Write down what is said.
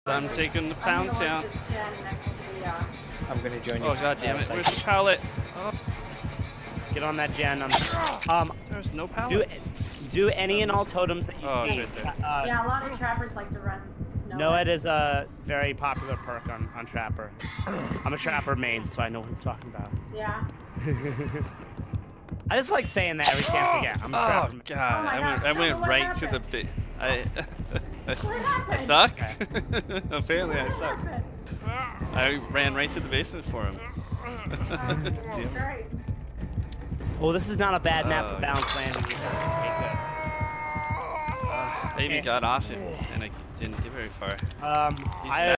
I'm taking the pound town. I'm gonna join you. Oh god damn it! Where's the pallet? Oh. Get on that gen. There's no pallets. Do any and all totems that you see. It's right there. Yeah, a lot of trappers like to run. Noed is a very popular perk on Trapper. I'm a Trapper main, so I know what I'm talking about. Yeah. I just like saying that every chance I get. I'm a Trapper main. God, I went right to the bit. I suck? Apparently I suck. I ran right to the basement for him. Great. Well, this is not a bad map for balance landing. Maybe got off him and I didn't get very far.